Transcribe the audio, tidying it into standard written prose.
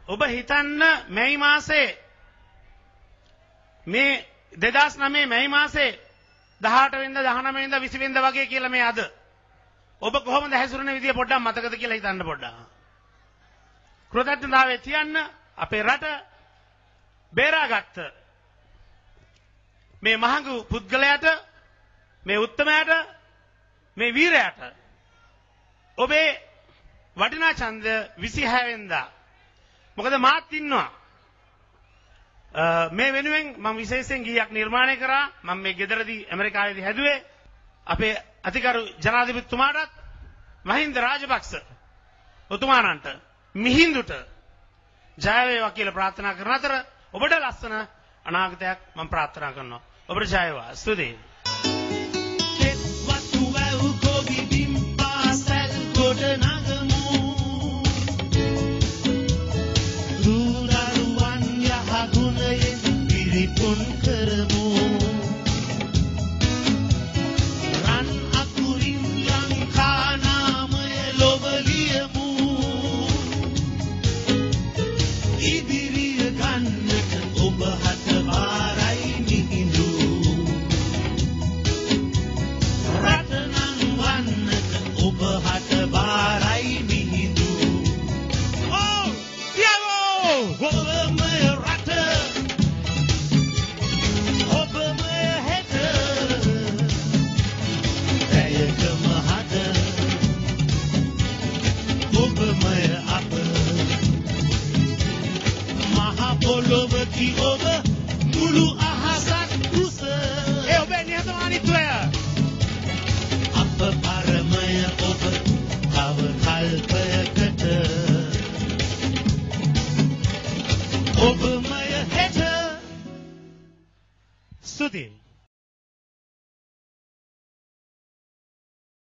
ඔබ හිතන්න මැයි මාසේ මේ 2009 මැයි මාසේ 18 වෙනිදා 19 වෙනිදා 20 වෙනිදා වගේ කියලා මේ අද ඔබ කොහොමද හැසිරුණේ විදිය පොඩ්ඩක් මතකද කියලා හිතන්න පොඩ්ඩක්. කෘතඥතාවය තියන්න අපේ රට බේරාගත්ත මේ මහඟු පුද්ගලයාට මේ උත්තමයාට මේ වීරයාට ඔබේ වටිනා ඡන්ද 26 වෙනිදා මොකද මාත් ඉන්නවා මේ වෙනුවෙන් මම විශේෂයෙන් ගීයක් නිර්මාණය කරා මම මේ ගෙදරදී ඇමරිකාවේදී හැදුවේ අපේ අතිගරු ජනාධිපතිතුමාටත් මහින්ද රාජපක්ෂ උතුමාණන්ට මිහිඳුට ජය වේවා කියලා ප්‍රාර්ථනා කරන අතර ඔබට ලස්සන අනාගතයක් මම ප්‍රාර්ථනා කරනවා ඔබට ජය වේවා ස්තුතියි Study.